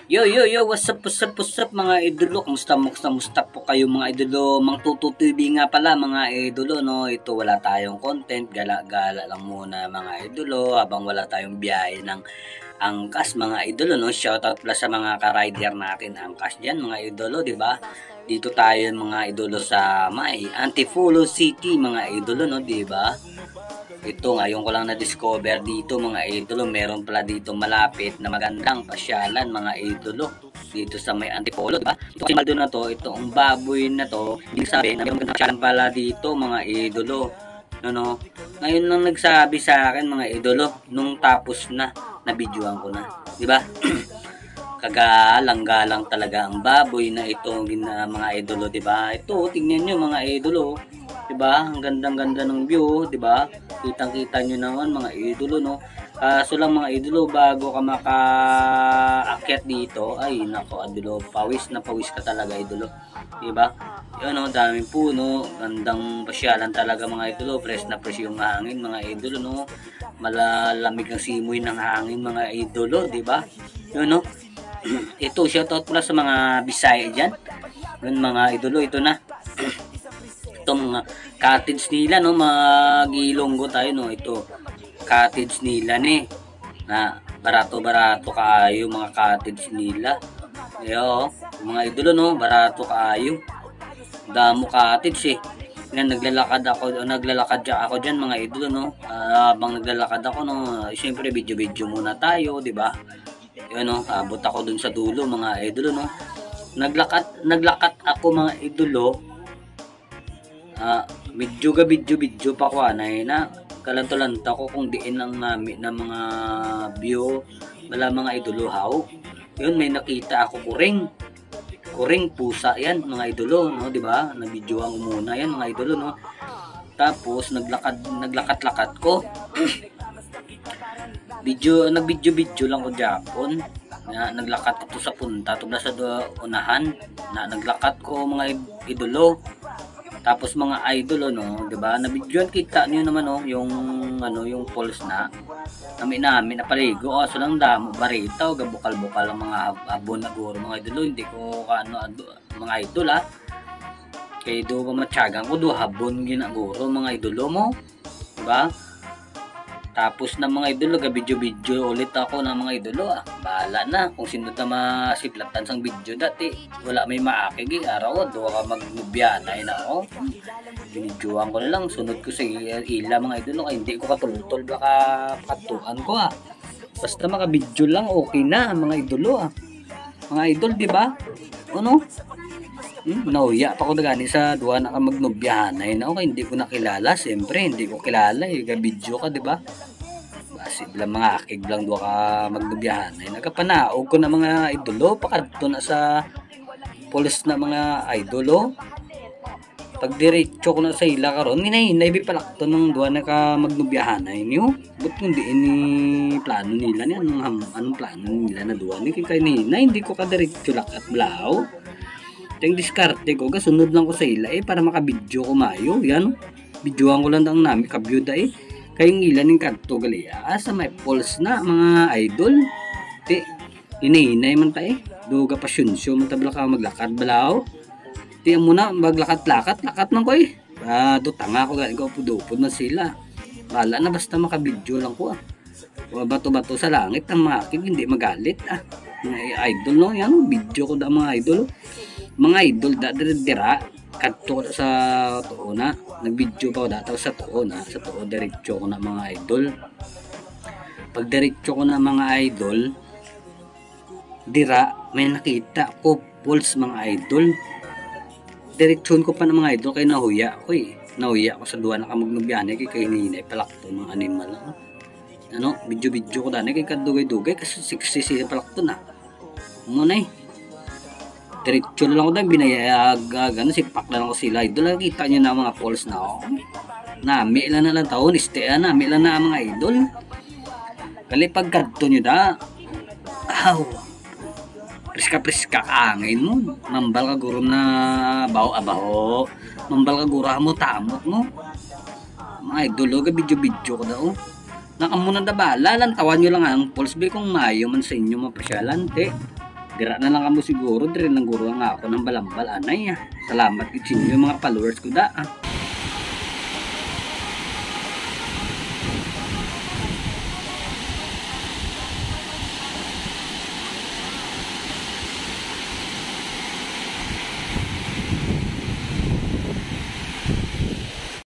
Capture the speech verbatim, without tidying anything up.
Yo, yo, yo, what's up, what's up, what's up mga idolo? Kamusta, kamusta, kamusta po kayo mga idolo? Mang Tutu T V nga pala mga idolo, no? Ito wala tayong content, gala-gala lang muna mga idolo habang wala tayong biyahe ng angkas mga idolo, no? Shoutout pala sa mga ka-rider natin angkas diyan mga idolo, di ba? Dito tayo mga idolo sa may Antipolo City mga idolo, no? Di ba? Ito ngayon ko lang na-discover dito mga idolo, meron pala dito malapit na magandang pasyalan mga idolo dito sa may Antipolo, diba? Ito kasi maldo na to, itong baboy na to, hindi sabi na meron magandang pasyalan pala dito mga idolo. Ano? Ngayon lang nagsabi sa akin mga idolo nung tapos na na-videoan ko na, di ba? Kagalang-galang talaga ang baboy na ito gina mga idolo, di ba? Ito tingnan niyo mga idolo, di ba? Ang gandang-ganda ng view, di ba? Kitang-kita niyo naman mga idolo, no? Kaso lang mga idolo, bago ka makaakyat dito, ay nako idolo, pawis na pawis ka talaga idolo, di ba? Yun, no, daming puno, gandang pasyalan talaga mga idolo, fresh na fresh yung hangin mga idolo, no? Malalamig ang simoy ng hangin mga idolo, di ba? Yun, no? Ito shoutout pala sa mga Bisaya diyan. Yun mga idolo, ito na. Ito mga cottage nila, no, magilonggo tayo, no. Ito cottage nila ni na barato-barato kaayo mga cottage nila. Ayo, mga idolo, no, barato kaayo. Damo cottage eh. Nga naglalakad ako, naglalakad ako diyan mga idolo, no. Uh, habang naglalakad ako, no, siyempre video-video muna tayo, di ba? Yun, no, abot ako dun sa dulo mga idolo, no. Naglakat naglakat ako mga idolo. Ah, video ga video video pa ko anay na kalantolanta ko kung diin lang namin na mga view wala mga idolo haw. Yun, may nakita ako kuring. Kuring pusa yan mga idolo, no, di ba? Na-videoan ko muna yan mga idolo, no. Tapos naglakad naglakat-lakat ko. Video, nag-video-video lang ko Japon na naglakat ko sa punta to sa unahan na naglakat ko mga idolo. Tapos mga idolo, no, 'di ba? Na videoan kita niyo naman, no, yung ano, yung pulse na kami namin na paligo. Oh, so lang damo barita o gabukal-bukal ang mga abon na guro mga idolo. Hindi ko kaano mga idol ha. Kay do pa matyagan ko do habon ginaguro mga idolo mo, 'di ba? Tapos na mga idolo, ga-video-video ulit ako ng mga idolo. Ah, bahala na kung sino na masiplatan sang video dati. Wala may maakig eh. Araw, doon ka magnubyanay na ako. Binidyoan ko na lang. Sunod ko sa ila mga idolo. Kaya hindi ko katultol. Baka katuan ko ah. Basta maka-video lang, okay na mga idolo ah. Mga idol, di ba? Ano? Hmm, nauya pa ko na gani sa duwa na ka magnubyanay na okay, hindi ko nakilala. Siyempre, hindi ko kilala eh. Ga-video ka, di ba? Basib lang mga akig lang duwa ka magnubyanay. Nagkapanaog ko na mga idolo. Pakadto na sa pulis na mga idolo. Pag diretso ko na sa ila karon, hinahinay bi palakto ng duwa na ka magnubyanay niyo. But hindi ini plano nila ni anong anong plano nila na duwa ni kay hinay, hindi ko ka diretso lakat blaw. Yung diskarte ko, kasunod lang ko sa ila eh, para makabidyo ko mayo. Yan, videoan ko lang ang namin kabyuda eh. Kayong ilan ng kanto gali. Ah, sa may pulse na, mga idol. Ti, hinahinay man tayo. Duga pa syunsyo, matabla ka maglakad balaw. Ti, muna, maglakat-lakat, lakat lang ko eh. Ah, do tanga ko, gali ko, pudupod na sila. Wala na, basta makabidyo lang ko ah. Bato-bato sa langit, ang makik, hindi magalit ah. Mga idol no, yan, video ko da mga idol. Mga idol da dira kadto sa tuo na nagvideo pa ko dataw sa tuo na sa tuo diretso ko na mga idol. Pag diretso ko na mga idol dira may nakita ko pulse mga idol. Diretsyon ko pa ng mga idol kay nahuya ko eh. Nahuya ko sa duwa na kamagnubyane kay kay ninay palakto ng animal ano. Ano, video-video ko dani kay kadugay-dugay kasi sexy siya palakto na. Muna eh. Diretso lang ako dahil binayag gano'n, sipak lang ako sila idol. Nakita nyo na mga pulse na ako nami lang na lang taon istea nami lang na mga idol. Kali pag kadto nyo da aw priska priska angin mo mambal ka gurom na baho abaho mambal ka gura mo tamot mo mga idol. Ga video video ko daw nakamuna da bala lang tawan nyo lang ang pulse be kung mayo man sa inyo mapasyalan te. Dira na lang kamo siguro, dire nang guro nga ako ng balambal anay ah. Salamat gid sa inyo mga followers ko da ah.